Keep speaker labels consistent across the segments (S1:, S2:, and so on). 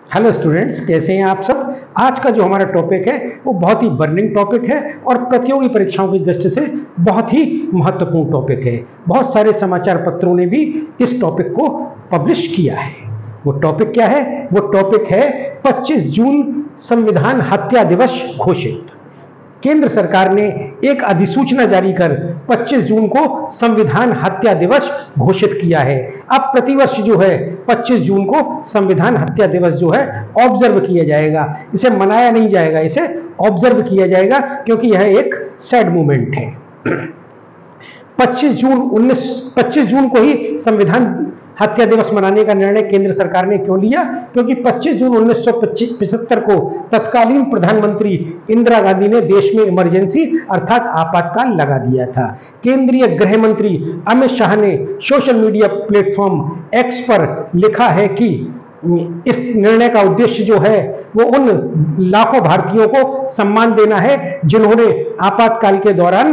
S1: Hello students, कैसे हैं आप सब। आज का जो हमारा टॉपिक है वो बहुत ही बर्निंग टॉपिक है और प्रतियोगी परीक्षाओं की दृष्टि से बहुत ही महत्वपूर्ण टॉपिक है। बहुत सारे समाचार पत्रों ने भी इस टॉपिक को पब्लिश किया है। वो टॉपिक क्या है? वो टॉपिक है 25 जून संविधान हत्या दिवस घोषित। केंद्र सरकार ने एक अधिसूचना जारी कर 25 जून को संविधान हत्या दिवस घोषित किया है। अब प्रतिवर्ष जो है 25 जून को संविधान हत्या दिवस जो है ऑब्जर्व किया जाएगा। इसे मनाया नहीं जाएगा, इसे ऑब्जर्व किया जाएगा क्योंकि यह एक सैड मोमेंट है। 25 जून को ही संविधान हत्या दिवस मनाने का निर्णय केंद्र सरकार ने क्यों लिया? क्योंकि 25 जून 1975 को तत्कालीन प्रधानमंत्री इंदिरा गांधी ने देश में इमरजेंसी अर्थात आपातकाल लगा दिया था। केंद्रीय गृह मंत्री अमित शाह ने सोशल मीडिया प्लेटफॉर्म एक्स पर लिखा है कि इस निर्णय का उद्देश्य जो है वो उन लाखों भारतीयों को सम्मान देना है जिन्होंने आपातकाल के दौरान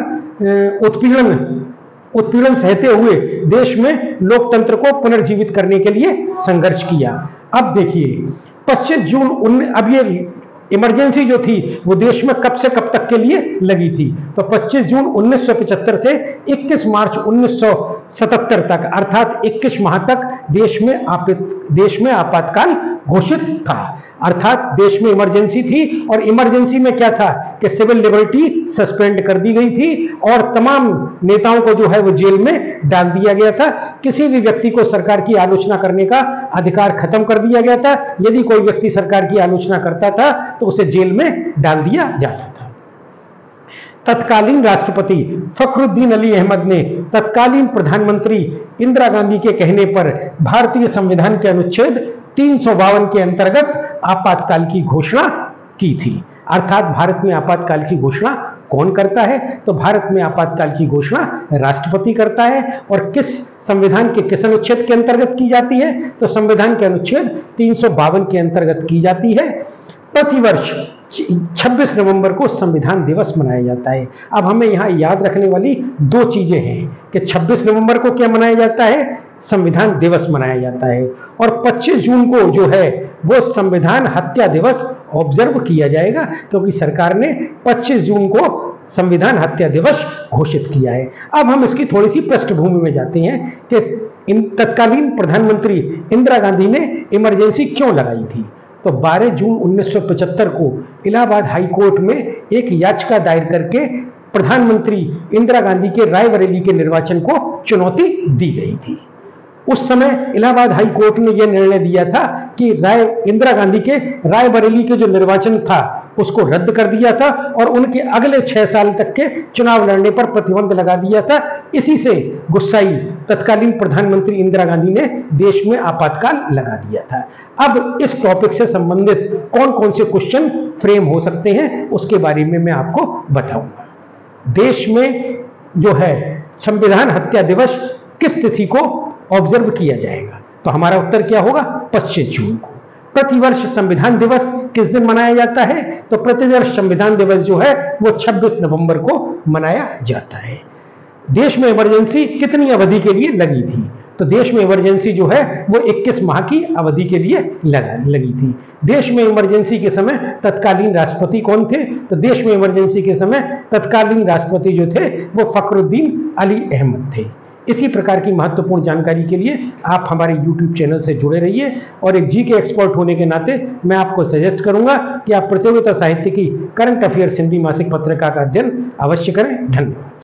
S1: उत्पीड़न सहते हुए देश में लोकतंत्र को पुनर्जीवित करने के लिए संघर्ष किया। अब देखिए 25 जून अब ये इमरजेंसी जो थी वो देश में कब से कब तक के लिए लगी थी? तो 25 जून 1975 से 21 मार्च 1977 तक अर्थात 21 माह तक देश में आपातकाल घोषित था। अर्थात देश में इमरजेंसी थी और इमरजेंसी में क्या था कि सिविल लिबर्टी सस्पेंड कर दी गई थी और तमाम नेताओं को जो है वो जेल में डाल दिया गया था। किसी भी व्यक्ति को सरकार की आलोचना करने का अधिकार खत्म कर दिया गया था। यदि कोई व्यक्ति सरकार की आलोचना करता था तो उसे जेल में डाल दिया जाता था। तत्कालीन राष्ट्रपति फखरुद्दीन अली अहमद ने तत्कालीन प्रधानमंत्री इंदिरा गांधी के कहने पर भारतीय संविधान के अनुच्छेद 352 के अंतर्गत आपातकाल की घोषणा की थी। अर्थात भारत में आपातकाल की घोषणा कौन करता है? तो भारत में आपातकाल की घोषणा राष्ट्रपति करता है। और किस संविधान के किस अनुच्छेद के अंतर्गत की जाती है? तो संविधान के अनुच्छेद 352 के अंतर्गत की जाती है। प्रतिवर्ष 26 नवंबर को संविधान दिवस मनाया जाता है। अब हमें यहाँ याद रखने वाली दो चीजें हैं कि 26 नवंबर को क्या मनाया जाता है? संविधान दिवस मनाया जाता है। और 25 जून को जो है वो संविधान हत्या दिवस ऑब्जर्व किया जाएगा क्योंकि सरकार ने 25 जून को संविधान हत्या दिवस घोषित किया है। अब हम इसकी थोड़ी सी पृष्ठभूमि में जाते हैं कि तत्कालीन प्रधानमंत्री इंदिरा गांधी ने इमरजेंसी क्यों लगाई थी। तो 12 जून 1975 को इलाहाबाद हाई कोर्ट में एक याचिका दायर करके प्रधानमंत्री इंदिरा गांधी के रायबरेली के निर्वाचन को चुनौती दी गई थी। उस समय इलाहाबाद हाई कोर्ट ने यह निर्णय दिया था कि इंदिरा गांधी के रायबरेली के जो निर्वाचन था उसको रद्द कर दिया था और उनके अगले 6 साल तक के चुनाव लड़ने पर प्रतिबंध लगा दिया था। इसी से गुस्साई तत्कालीन प्रधानमंत्री इंदिरा गांधी ने देश में आपातकाल लगा दिया था। अब इस टॉपिक से संबंधित कौन कौन से क्वेश्चन फ्रेम हो सकते हैं उसके बारे में मैं आपको बताऊंगा। देश में जो है संविधान हत्या दिवस किस तिथि को ऑब्जर्व किया जाएगा? तो हमारा उत्तर क्या होगा? 25 जून को। प्रतिवर्ष संविधान दिवस किस दिन मनाया जाता है? तो प्रतिवर्ष संविधान दिवस जो है वो 26 नवंबर को मनाया जाता है। देश में इमरजेंसी कितनी अवधि के लिए लगी थी? तो देश में इमरजेंसी जो है वो 21 माह की अवधि के लिए लगी थी। देश में इमरजेंसी के समय तत्कालीन राष्ट्रपति कौन थे? तो देश में इमरजेंसी के समय तत्कालीन राष्ट्रपति जो थे वो फखरुद्दीन अली अहमद थे। इसी प्रकार की महत्वपूर्ण जानकारी के लिए आप हमारे YouTube चैनल से जुड़े रहिए और एक जीके एक्सपर्ट होने के नाते मैं आपको सजेस्ट करूंगा कि आप प्रतियोगिता साहित्य की करंट अफेयर्स हिंदी मासिक पत्रिका का अध्ययन अवश्य करें। धन्यवाद।